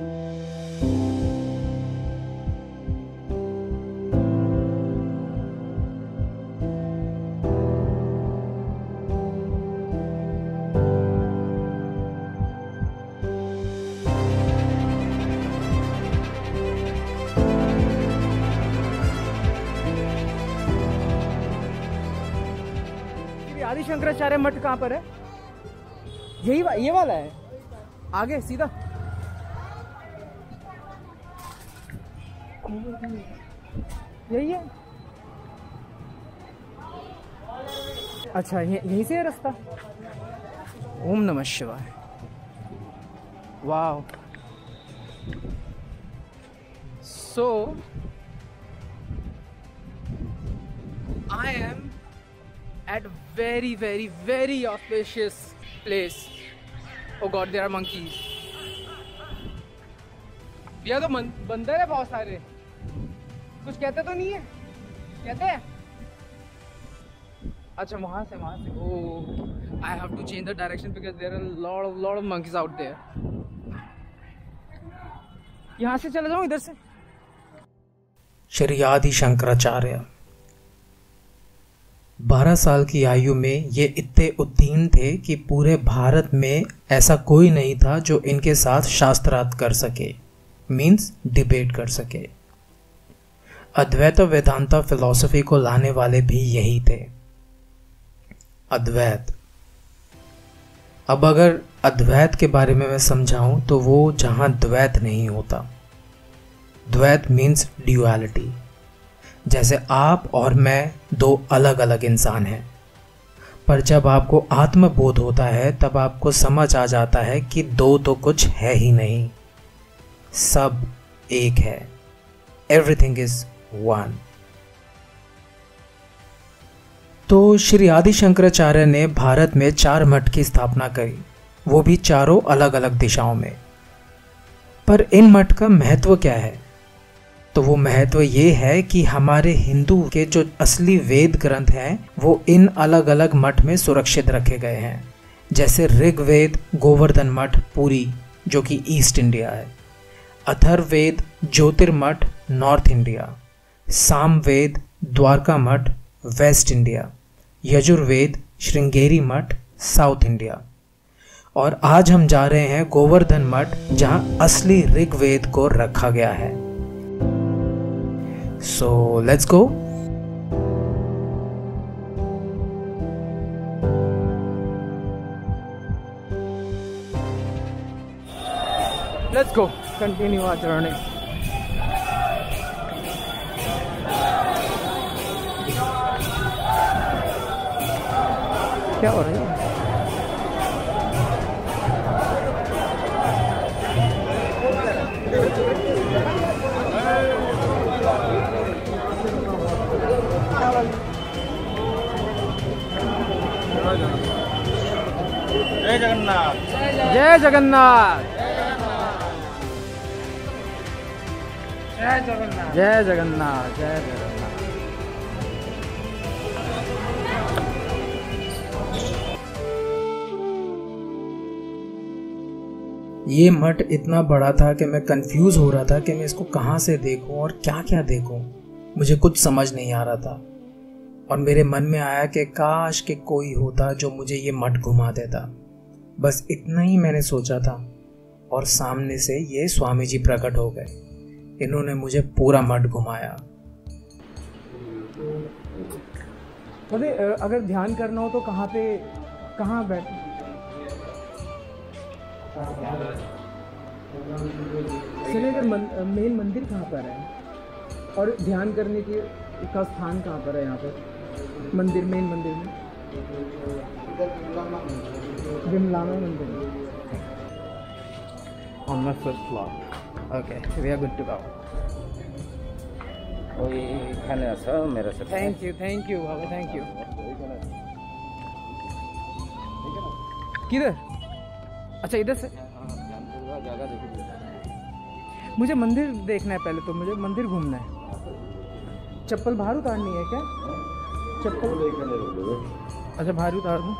आदि शंकराचार्य मठ कहाँ पर है? ये वाला है, आगे सीधा। यही है। अच्छा, यहीं से है रास्ता। ओम नमः शिवाय। वाह। So I am at very auspicious place. Oh God, there are monkeys. ये तो बंदर है बहुत सारे। कुछ कहते तो नहीं है? कहते हैं? अच्छा, वहाँ से। Oh, I have to change the direction because there are a lot of monkeys out there. यहाँ से चले जाऊँ, इधर से? श्री आदि शंकराचार्य 12 साल की आयु में ये इतने उत्तीर्ण थे कि पूरे भारत में ऐसा कोई नहीं था जो इनके साथ शास्त्रार्थ कर सके, मीन्स डिबेट कर सके। अद्वैत और वेदांता फिलॉसफी को लाने वाले भी यही थे, अद्वैत। अब अगर अद्वैत के बारे में मैं समझाऊं तो वो जहां द्वैत नहीं होता। द्वैत मीन्स ड्यूअलिटी। जैसे आप और मैं दो अलग अलग इंसान हैं, पर जब आपको आत्मबोध होता है तब आपको समझ आ जाता है कि दो तो कुछ है ही नहीं, सब एक है। Everything is one. तो श्री आदि शंकराचार्य ने भारत में 4 मठ की स्थापना करी, वो भी चारों अलग अलग दिशाओं में। पर इन मठ का महत्व क्या है? तो वो महत्व ये है कि हमारे हिंदू के जो असली वेद ग्रंथ हैं वो इन अलग अलग मठ में सुरक्षित रखे गए हैं। जैसे ऋग्वेद गोवर्धन मठ पुरी जो कि ईस्ट इंडिया है, Atharvaveda Jyotirmath north India, Samaveda Dwarka Math west India, Yajurveda Sringeri मठ साउथ इंडिया। और आज हम जा रहे हैं गोवर्धन मठ जहां असली ऋग्वेद को रखा गया है। So let's go. Let's go. Continue our journey. क्या हो रहा है? जय जगन्नाथ। जय जगन्नाथ। जय जगन्नाथ। जय जगन्नाथ। जय जगन्नाथ। ये मठ इतना बड़ा था कि मैं कंफ्यूज हो रहा था कि मैं इसको कहाँ से देखूं और क्या क्या देखूं। मुझे कुछ समझ नहीं आ रहा था और मेरे मन में आया कि काश के कोई होता जो मुझे ये मठ घुमा देता। बस इतना ही मैंने सोचा था और सामने से ये स्वामी जी प्रकट हो गए। इन्होंने मुझे पूरा मठ घुमाया। अगर ध्यान करना हो तो कहाँ बैठ? अगर मेन मंदिर कहाँ पर है और ध्यान करने का स्थान कहाँ पर है? यहाँ पर मंदिर, मेन मंदिर में विमलाना मंदिर में। On the first floor. Okay, we are good to go. ওইখানে আছে মেরে সাথে। थैंक यू बाबा, थैंक यू। किधर? अच्छा, इधर से जगह देखिए। मुझे मंदिर देखना है पहले, तो मुझे मंदिर घूमना है। चप्पल बाहर उतारनी है क्या? चप्पल अच्छा बाहर उतार दूँ।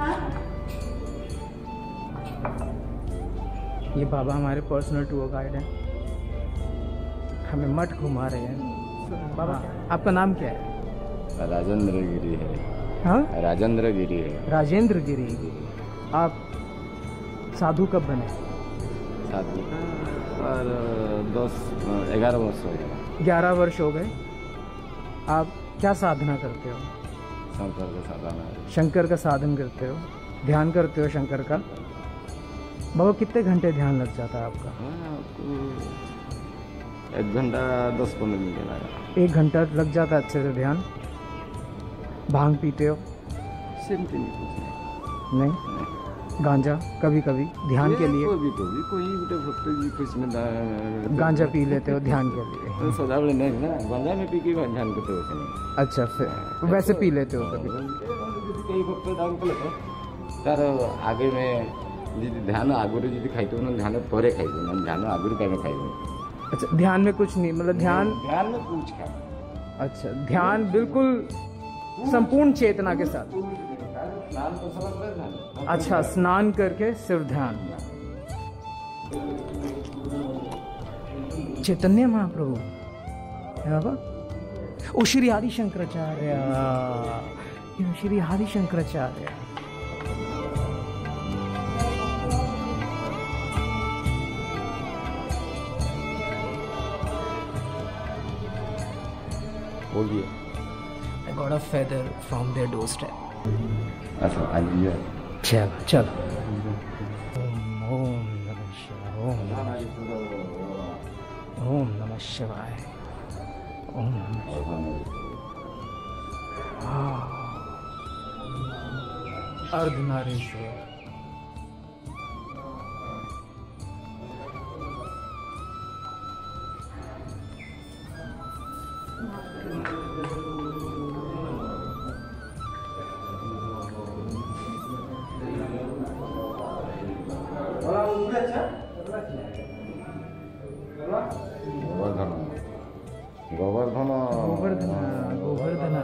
ये बाबा हमारे पर्सनल टूर गाइड हैं, हमें मठ घुमा रहे हैं। बाबा आपका नाम क्या है? राजेंद्र गिरी है। हाँ, राजेंद्र गिरी है। राजेंद्र गिरी। आप साधु कब बने? साधु और 11 वर्ष हो गया। 11 वर्ष हो गए। आप क्या साधना करते हो? शंकर का साधना। शंकर का साधन करते हो, ध्यान करते हो शंकर का। बाबा कितने घंटे ध्यान लग जाता है आपका? आपको 1 घंटा 10-15 मिनट लगा। 1 घंटा लग जाता है अच्छे से ध्यान। भांग पीते हो? सिमटी नहीं कुछ नहीं। गांजा कभी कभी ध्यान के लिए? कभी कोई बेटे भक्त जी कुछ में गांजा पी लेते हो ध्यान के लिए? तो सदाबड़े नहीं ना, गांजा में पी के ध्यान करते हो नहीं। अच्छा, फिर वैसे पी लेते हो कभी? कई भक्त ध्यान कले तो तार आगे में जी ध्यान आगुरी जी खाइतो ना, ध्यान परे खाइतो ना, ध्यान आगुरी टाइम खाइतो। अच्छा, ध्यान में कुछ नहीं, मतलब ध्यान में कुछ खा। अच्छा, ध्यान बिल्कुल संपूर्ण चेतना के साथ। स्नान तो समझ रहे ध्यान। अच्छा, स्नान करके सिर्फ ध्यान। चैतन्य महाप्रभु है बाबा। ओ श्री आदि शंकराचार्य, श्री आदि शंकराचार्य। बोलिए। I got a feather from their doorstep. अच्छा आइए। चलो चलो। ओम नमः शिवाय। ओम नमः शिवाय। ओम अर्धनारीश्वर। गोवर्धन गोवर्धन गोवर्धन।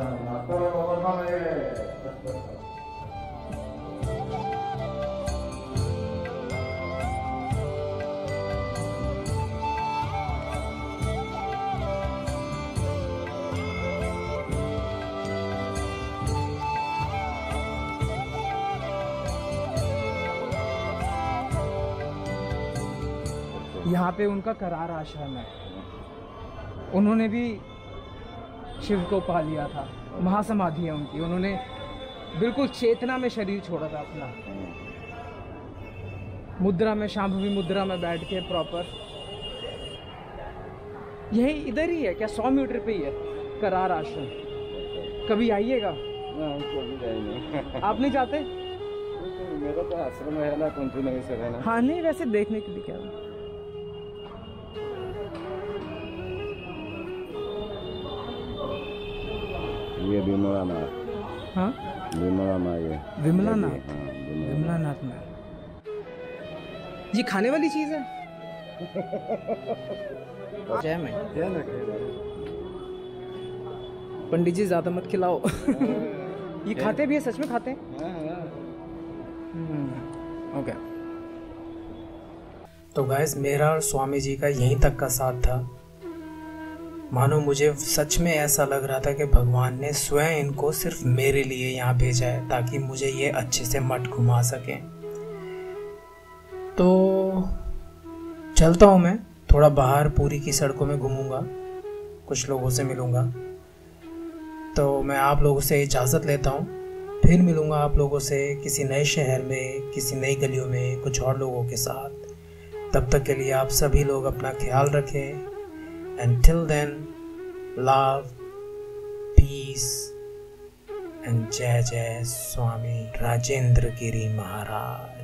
यहाँ पे उनका करार आश्रम है। उन्होंने भी शिव को पा लिया था। महासमाधि है उनकी। उन्होंने बिल्कुल चेतना में शरीर छोड़ा था अपना, मुद्रा में, शांभवी मुद्रा में बैठ के प्रॉपर। यही इधर ही है क्या? 100 मीटर पे ही है करार आश्रम। कभी आइएगा। आप नहीं जाते? मेरा तो आश्रम है ना, कुंती नगर से है ना। हाँ, नहीं वैसे देखने के लिए क्या। ये विमला नाथ। हाँ, विमला नाथ। ये विमला नाथ। हाँ, विमला नाथ में ये खाने वाली चीज है। जय मैं पंडित जी ज्यादा मत खिलाओ। ये खाते भी है? सच में खाते हैं? ओके। तो गाइस, मेरा और स्वामी जी का यहीं तक का साथ था। मानो मुझे सच में ऐसा लग रहा था कि भगवान ने स्वयं इनको सिर्फ मेरे लिए यहाँ भेजा है ताकि मुझे ये अच्छे से मठ घुमा सके। तो चलता हूँ मैं थोड़ा बाहर, पूरी की सड़कों में घूमूंगा, कुछ लोगों से मिलूंगा। तो मैं आप लोगों से इजाज़त लेता हूँ। फिर मिलूंगा आप लोगों से किसी नए शहर में, किसी नई गलियों में, कुछ और लोगों के साथ। तब तक के लिए आप सभी लोग अपना ख्याल रखें। Until then, love, peace, and Jai Jai Swami Rajendra Giri Maharaj.